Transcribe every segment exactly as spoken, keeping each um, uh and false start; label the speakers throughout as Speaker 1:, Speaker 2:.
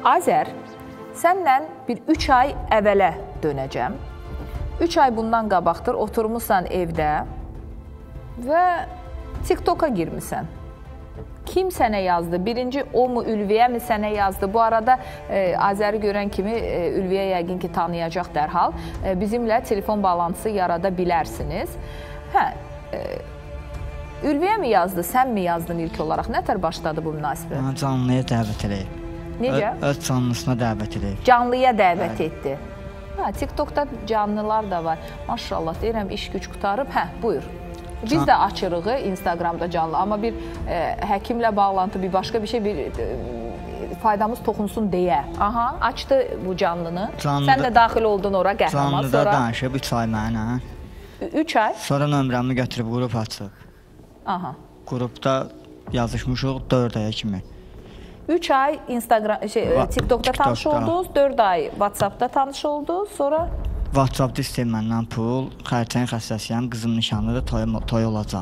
Speaker 1: Azər, səndən bir üç ay əvvələ dönəcəm. üç ay bundan qabaqdır, oturmuşsan evdə və TikToka girmişsən. Kim sənə yazdı? Birinci o mu, Ülviyə mi sənə yazdı? Bu arada e, Azəri görən kimi e, Ülviyə yəqin ki tanıyacaq dərhal. E, bizimlə telefon bağlantısı yarada bilərsiniz. Hə, e, Ülviyə mi yazdı, sən mi yazdın ilk olaraq? Nətər başladı bu münasibət?
Speaker 2: Mənə canlıya dəvət edib.
Speaker 1: Necə?
Speaker 2: Öz canlısına dəvət edib.
Speaker 1: Canlıya dəvət etdi. Hə, TikTokda canlılar da var. Maşallah, deyirəm, iş güc qutarıb. Hə, buyur. Biz də açırıq Instagramda canlı, amma bir e, həkimlə bağlantı, bir başqa bir şey, bir e, faydamız toxunsun deyə. Aha, açdı bu canlını. Canlıda, sən də daxil oldun ora, qəhrəman.
Speaker 2: Canlıda sonra... danışıb üç ay mənə.
Speaker 1: üç ay?
Speaker 2: Sonra nömrəmi götürüb qrup açıq.
Speaker 1: Aha.
Speaker 2: Qrupda yazışmışıq dörd aya kimi.
Speaker 1: üç ay Instagram, şey, Va TikTokda tanış oldunuz, dörd ay WhatsAppda tanış oldunuz, sonra...
Speaker 2: WhatsAppda istəyir məndən pul, xərçəng xəstəsiyəm, qızım nişanlıdır, toy, toy olacaq.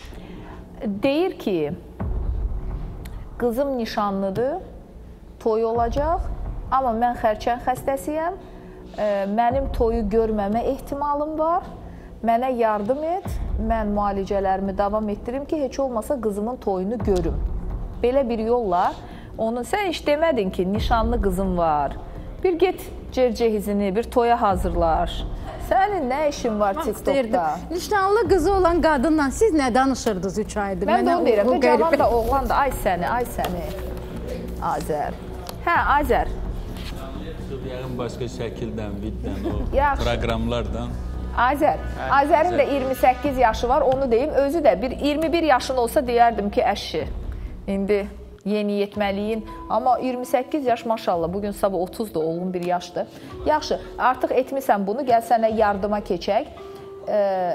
Speaker 1: Deyir ki, qızım nişanlıdır, toy olacaq, amma mən xərçəng xəstəsiyəm, e, mənim toyu görməmə ehtimalım var, mənə yardım et, mən müalicələrimi davam etdirim ki, heç olmasa qızımın toyunu görüm. Belə bir yolla, onu, sən heç demədin ki, nişanlı qızım var, bir get cercehizini, bir toya hazırlar. Sənin nə işin var TikTokda?
Speaker 3: Nişanlı qızı olan qadınla siz nə danışırdınız üç aydır?
Speaker 1: Mən də onu deyirəm, bu cavan da, oğlan da, ay səni, ay səni, Azər. Hə, Azər.
Speaker 4: Yəqin başqa şəkildən, viddən, o
Speaker 1: Yaxşı.
Speaker 4: proqramlardan.
Speaker 1: Azər, Azərin də iyirmi səkkiz yaşı var, onu deyim, özü də bir iyirmi bir yaşın olsa deyərdim ki, əşi, indi yeni yetməliyin, amma iyirmi səkkiz yaş maşallah, bugün sabah otuzdur, olğun bir yaşdır. Yaxşı, artıq etmisən bunu, gəl sənə yardıma keçək. Ee,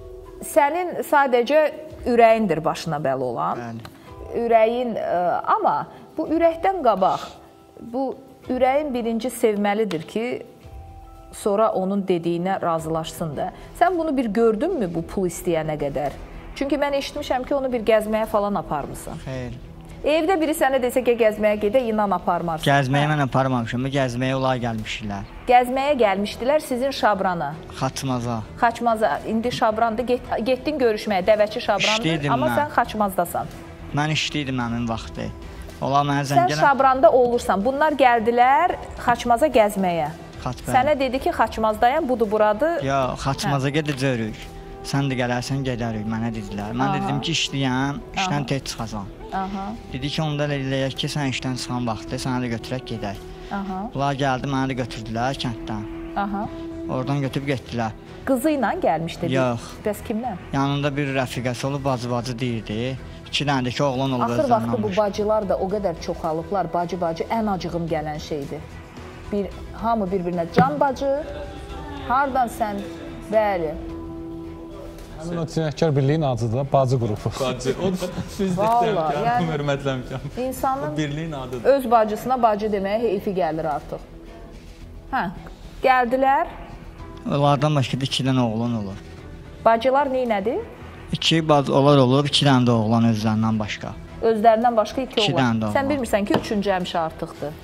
Speaker 1: sənin sadəcə ürəyindir başına bəli olan. Bəli. Ürəyin, e, amma bu ürəkdən qabaq, bu ürəyin birinci sevməlidir ki, sonra onun dediyinə razılaşsın da. Sən bunu bir gördünmü bu pul istəyənə qədər? Çünki mən eşitmişəm ki, onu bir gəzməyə falan aparmısan.
Speaker 2: Xeyr.
Speaker 1: Evdə biri sənə desə ki, gəzməyə gedə, inan aparmarsın.
Speaker 2: Gəzməyə mən aparmamışım, gəzməyə onlar gəlmişdilər.
Speaker 1: Gəzməyə gəlmişdilər sizin Şabrana.
Speaker 2: Xaçmaza.
Speaker 1: Xaçmaza, indi Şabrandı, get, getdin görüşməyə, Dəvəçi Şabrandı,
Speaker 2: İşliydim
Speaker 1: amma
Speaker 2: mən.
Speaker 1: sən Xaçmazdasan.
Speaker 2: Mən işliydim həmin vaxtı. Onlar mənə zəngənə...
Speaker 1: Sən Şabranda olursan, bunlar gəldilər Xaçmaza gəzməyə.
Speaker 2: Xaçbən.
Speaker 1: Sənə dedi ki, Xaçmazdayam, budur buradır.
Speaker 2: Ya, Xaçmaza hə. gedəcəyik. Sən də gələrsən, gedərik, mənə dedilər. Mən Aha. dedim ki, işləyəm, işdən Aha. tez çıxacam. Aha. Dedi ki, onda eləyək ki, sən işdən çıxan vaxtı, sənə də götürək, gedək. Aha. Bunlar gəldi, mənə də götürdülər kənddən. Aha. Oradan götürüb getdilər.
Speaker 1: Qızı ilə gəlmişdi?
Speaker 2: Yox.
Speaker 1: Bəs kimlə?
Speaker 2: Yanında bir rəfiqəsi olub, bacı-bacı deyirdi. İki dənə də ki, oğlan olub
Speaker 1: özlərindən. Axır vaxtı bu bacılar da o qədər çoxalıblar, bacı-bacı ən acığım gələn şeydir. Bir, hamı bir-birinə can bacı, hardan sən, bəli.
Speaker 5: Həmin o Cinayətkar Birliyin adıdır da, bacı qrupu.
Speaker 4: Bacı, o da düzdür, hörmətləmişəm.
Speaker 1: İnsanın
Speaker 4: birliyin adıdır.
Speaker 1: Öz bacısına bacı deməyə heyfi gəlir artıq. Hə, gəldilər.
Speaker 2: Onlardan başqa da iki dənə oğlan olur.
Speaker 1: Bacılar neynədir?
Speaker 2: İki bacılar olub, iki dənə də oğlan özlərindən başqa.
Speaker 1: Özlərindən başqa iki, iki oğlan.
Speaker 2: oğlan.
Speaker 1: Sən bilmirsən ki, üçüncü həmişə artıqdır.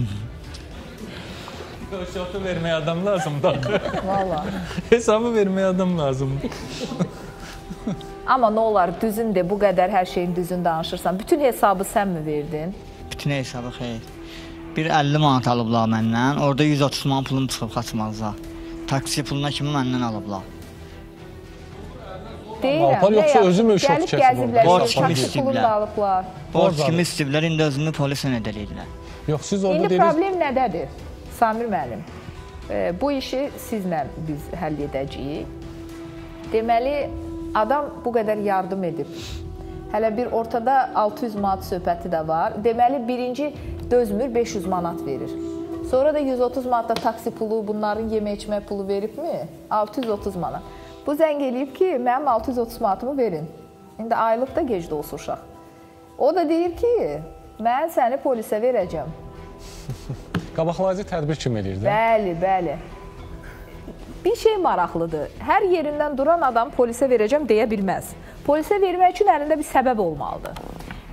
Speaker 4: Şotu verməyə adam lazımdır.
Speaker 1: Valla.
Speaker 4: Hesabı verməyə adam lazımdır.
Speaker 1: Amma nə olar, düzün de, bu qədər hər şeyin düzün danışırsan. Bütün hesabı sən mi verdin?
Speaker 2: Bütün hesabı xeyr. Bir əlli manat alıblar məndən, orada yüz otuz manat pulum çıxıb Xaçmazda. Taksi puluna kimi məndən alıblar.
Speaker 1: Deyirəm,
Speaker 5: yoxsa özüm öz şok
Speaker 1: gəlib gəziblər, taksi pulunu da alıblar.
Speaker 2: Borc kimi istəyiblər, indi özümü polisə edəliydilər.
Speaker 5: Yox, siz orada
Speaker 1: deyiriz... İndi problem nədədir? Samir müəllim, e, bu işi sizlə biz həll edəcəyik. Deməli, adam bu qədər yardım edib. Hələ bir ortada altı yüz manat söhbəti də var. Deməli, birinci dözmür, beş yüz manat verir. Sonra da yüz otuz manat da taksi pulu, bunların yeme içmə pulu veribmi? altı yüz otuz manat. Bu zəng eləyib ki, mənim altı yüz otuz manatımı verin. İndi aylıq da gec də olsa uşaq. O da deyir ki, mən səni polisə verəcəm.
Speaker 5: Qabaqlayıcı tədbir kimi eləyir də?
Speaker 1: Bəli, bəli. Bir şey maraqlıdır. Hər yerindən duran adam polisə verəcəm deyə bilməz. Polisə vermək üçün əlində bir səbəb olmalıdır.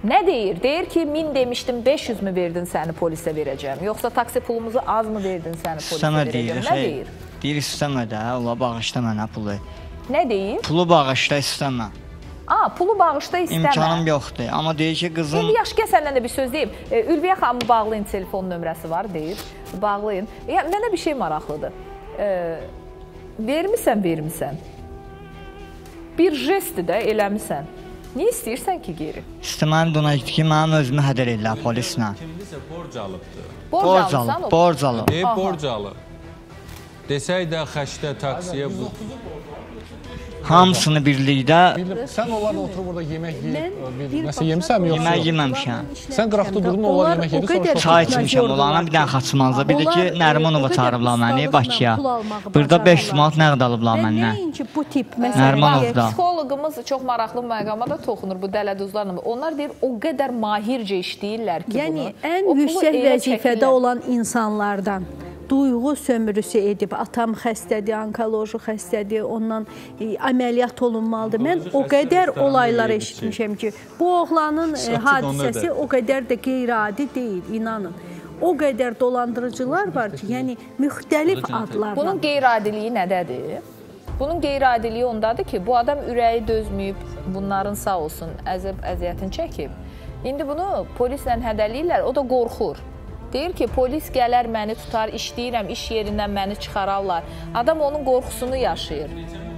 Speaker 1: Nə deyir? Deyir ki, min demişdim, beş yüz mü verdin səni polisə verəcəm? Yoxsa taksi pulumuzu az mı verdin səni polisə
Speaker 2: İstəmə
Speaker 1: verəcəm?
Speaker 2: deyir,
Speaker 1: Nə
Speaker 2: xeyr.
Speaker 1: deyir?
Speaker 2: Deyir istəmə də, ola bağışla mənə pulu.
Speaker 1: Nə deyir?
Speaker 2: Pulu bağışla istəmə.
Speaker 1: Aa, pulu bağışda istəmə.
Speaker 2: İmkanım yoxdur. Amma deyir ki, qızım...
Speaker 1: İndi yaşqa səndən də bir söz deyim. E, Ülviyə xanımı bağlayın, telefon nömrəsi var, deyir. Bağlayın. Ya, mənə bir şey maraqlıdır. E, vermisən, vermisən. Bir jesti də eləmisən. Niyə istəyirsən ki, geri?
Speaker 2: İstəməm dona ki, mənim özümü hədər edirlər polislə.
Speaker 4: Kimdisə borc alıbdır.
Speaker 1: Borc,
Speaker 2: Borc
Speaker 1: alırsan,
Speaker 2: alıb,
Speaker 1: o-
Speaker 2: borc alıb.
Speaker 4: Deyib borc alıb. Desək də xəşdə, taksiyə bu...
Speaker 2: Hamısını birlikdə
Speaker 5: Bildim, sən onlarla oturub orada yemək yeyib, bildim. Nəsə yemisənmi yoxsa?
Speaker 2: yemək yeməmişəm.
Speaker 5: Sən qıraqda durdun, onlar yemək yedi, sonra
Speaker 2: Çay içmişəm onlarla, bir dənə xaçmanza. Bir də ki, Nərimanova çağırıblar məni Bakıya. Burada beş manat nəqd alıblar məndən.
Speaker 3: Nəinki bu tip
Speaker 2: Nərimanovda.
Speaker 1: Psixoloqumuz çox maraqlı məqama da toxunur bu dələduzlarla. Onlar deyir, o qədər mahircə işləyirlər ki,
Speaker 3: yəni,
Speaker 1: bunu.
Speaker 3: ən
Speaker 1: O pulu
Speaker 3: yüksək
Speaker 1: elə
Speaker 3: vəzifədə
Speaker 1: çəkirlər.
Speaker 3: olan insanlardan duyğu sömürüsü edib, atam xəstədir, onkoloji xəstədir, ondan e, əməliyyat olunmalıdır. Mən o qədər olaylar eşitmişəm ki, bu oğlanın e, hadisəsi o qədər də qeyri-adi deyil, inanın. O qədər dolandırıcılar var ki, yəni müxtəlif adlarla.
Speaker 1: Bunun qeyri-adiliyi nədədir? Bunun qeyri-adiliyi ondadır ki, bu adam ürəyi dözməyib, bunların sağ olsun əzab əziyyətini çəkib. İndi bunu polislə hədəliyirlər, o da qorxur. Deyir ki, polis gələr məni tutar, işləyirəm, iş yerindən məni çıxararlar. Adam onun qorxusunu yaşayır.